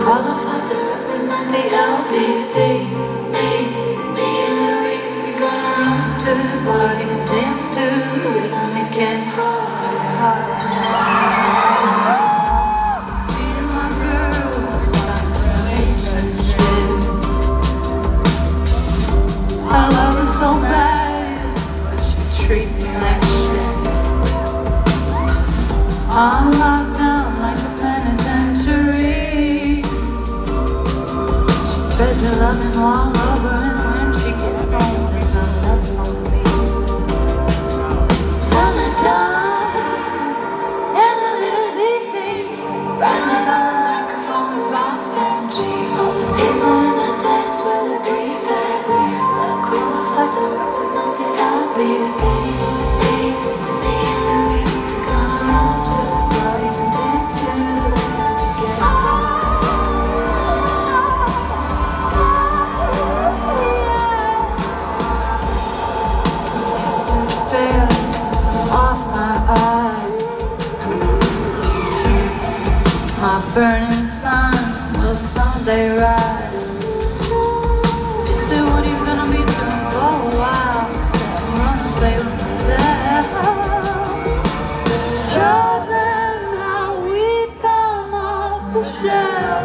qualified to represent the LBC. Me and Louis, we gonna run to the party and dance to the rhythm. It gets hard. Me and my girl, it's like a relationship. I love her so bad, but she treats me like shit. I'm locked down like a penitentiary. She spreads her loving all over, and when she gets home, there's not left for me. Summertime, and the little DC, riding on the microphone with Ross and G. All the people in the dance will agree that we're qualified to represent the LBC. Me and Louis, gonna run to the party and dance to the rhythm. It gets take this veil off my eyes. My burning sun will someday rise. They say, what are you gonna be doing for a while? I'm gonna play with myself. Show them how we come off the shelf.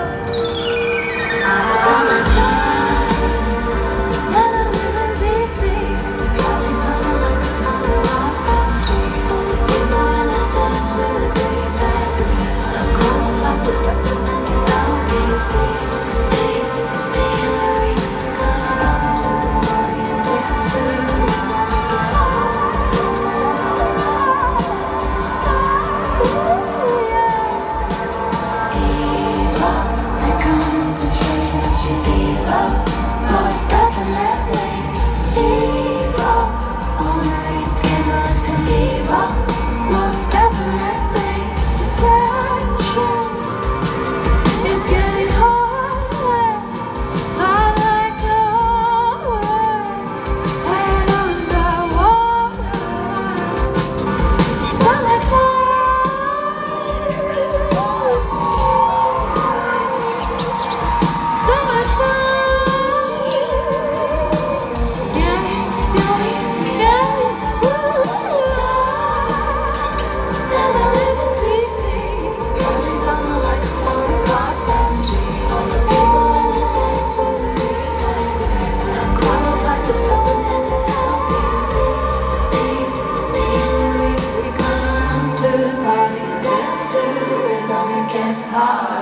Summertime, and the living's easy. Probably someone like a phone with Ross and G. All the people in the dance will agree that we're qualified to represent the LBC. Me and Louis, gonna run to the party and dance to the rhythm. It gets evil. They come to say that she's evil, most definitely evil. On her scandalous and evil, most definitely. Tension is getting harder. I like the head underwater. Stomach hard.